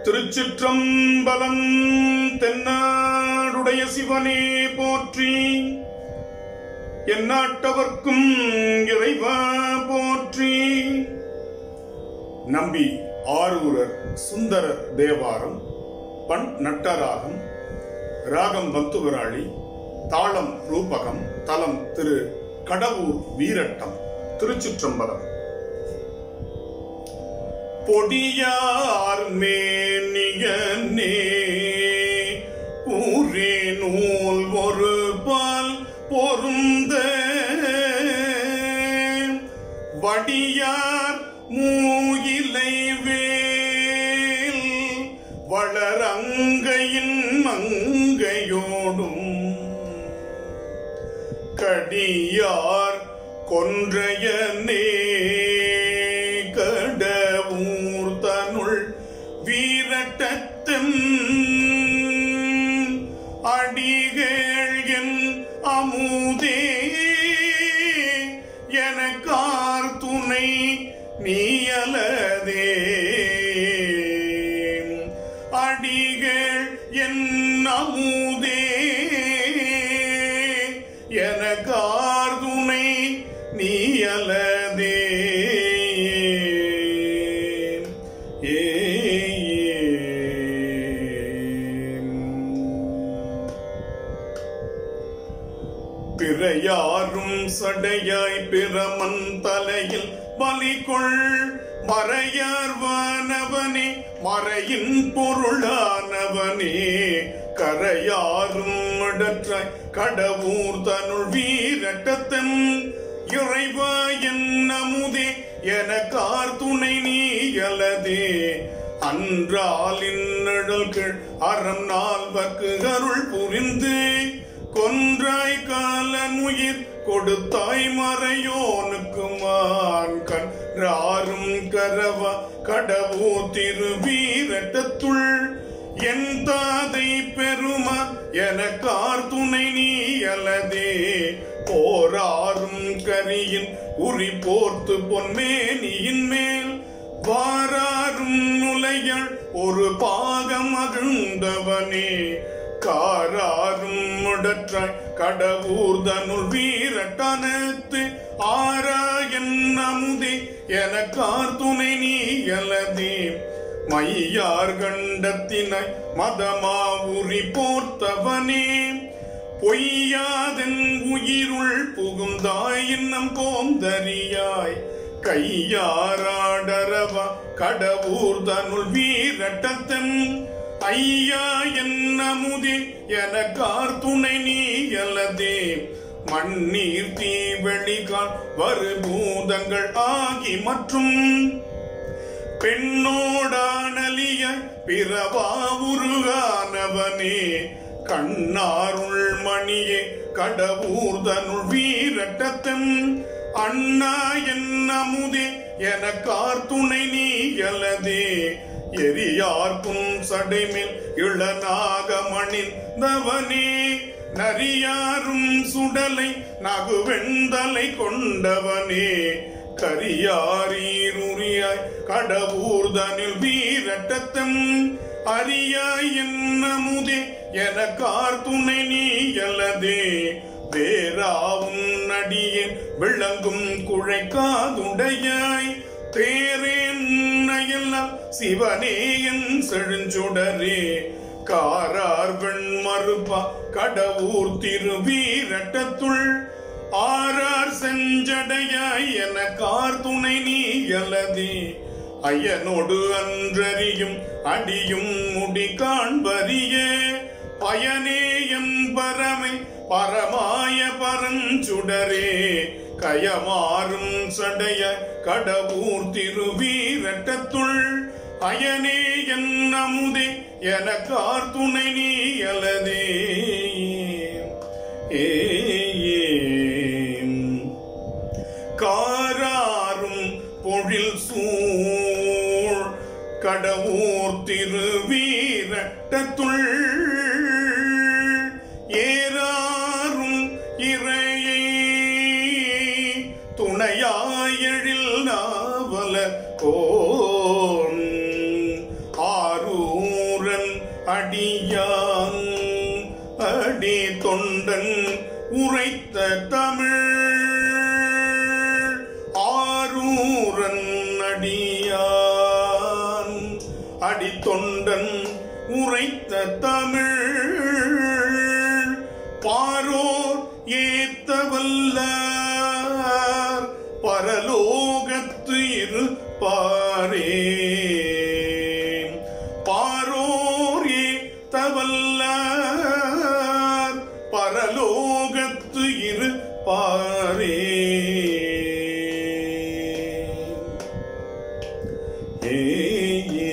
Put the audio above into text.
திருச்சிற்றம்பலம். தென்னாடுடைய சிவனே போற்றி, எந்நாட்டவர்க்கும் இறைவா போற்றி. நம்பி ஆரூரர் சுந்தரர் தேவாரம். பண் நட்டராகம், ராகம் பந்துவராளி, தாளம் ரூபகம், தலம் திரு கடவுர் வீரட்டம். திருச்சிற்றம்பலம். பொடியார் மேனியனே ஊரே நூல் ஒரு பால் பொருந்த வடியார் மூயிலை வேல் வளரங்கையின் மங்கையோடும் கடியார் கொன்றையனே கடவுர் தனுள் வீரட்டத்தம் அடிகள் என் அமுதே எனக்கார் துணை நீயலதே. அடிகள் என் அமுதே எனக்கார் துணை நீயலதே. பிறையாரும் சடையாய் பிரமன் தலையில் பலிகொள் மறையார்வானவனே மறையின் பொருளானவனே கரையாரும் இடற்றாய் கடவுர் தனுள் வீரட்டத்தன் இறைவா என் அமுதே எனக்கார் துணை நீயலதே. அன்றால் இந்நிழல்கள் அறம் நால்வர்க்கு அருள் புரிந்து கொன்றாய் காலன் உயிர் கொடுத்தாய் மறையோனுக்கு மான் கன்றாரும் கரவா கடவுர் திருவீரட்டத்துள் என் தாதை பெருமான் எனக்கார் துணை நீயலதே. போராரும் கரியின் உரி போர்த்து பொன்மேனியின் மேல் வாராரும் நுழையாள் ஒரு பாகம் மகிழ்ந்தவனே காராரும் முடற்றாய் கடவுர் தனுள் வீரட்டனத்து ஆராயன் அமுதே எனக்கார் துணை நீயலதே. மையார் கண்டத்தினாய் மதமா உரி போர்த்தவனே பொய்யாதன் உயிருள் புகுந்தாய் இன்னம் கோந்தரியாய் கையாராடரவா கடவுர் தனுள் வீரட்டத்தன் ஐயா என் அமுதே எனக்கார் துணை நீயலதே. மண்ணீர் தீவெளிகான் வருபூதங்கள் ஆகி மற்றும் பெண்ணோடானலிய பிறவா உருகானவனே கண்ணாருள் மணியே கடவுர் தனுள் வீரட்டத்தன் அண்ணா என் அமுதே எனக்கார் துணை நீயலதே. எரியார்க்கும் சடைமேல் இளநாகமணின் தவனே நரியாரும் சுடலை நகுவெண்டலை கொண்டவனே கரியாரீருரியாய் கடவுர் தனில் வீரட்டத்தம் அரியாய் என் அமுதே எனக்கார் துணை நீயலதே. வேறாவும் நடியேன் விளங்கும் குழைக்காதுடையாய் தேரேன் நயல்லாம் சிவனே என் செழுஞ்சுடரே காரார் வெண் மறுப்பா கடவுர் திருவீரட்டத்துள் ஆரார் செஞ்சடையாய் எனக்கார் துணை நீயலதே. அயனோடு அன்றறியும் அடியும் முடி காண்பறிய பயனே எம் பரமை பரமாய பரஞ்சுடரே கயமாறும் சடைய கடவுர் திருவீரட்டத்துள் அயனே என் அமுதே எனக்கார் துணை நீயலதே. காராரும் பொழில் சூழ் கடவுர் திருவீரட்டத்துள் ஏறாரும் இறையை துணையாயழில் நாவல கோன் ஆரூர் அடியான் அடி தொண்டன் உரைத்த தமிழ் ஆரூரன் அடியான் அடி தொண்டன் உரைத்த தமிழ் பாரோர் ஏத்த வல்லார் பரலோகத்து இருப்பாரே பாரோர் ஏத்த வல்லார் பரலோகத்து இருப்பாரே ஏ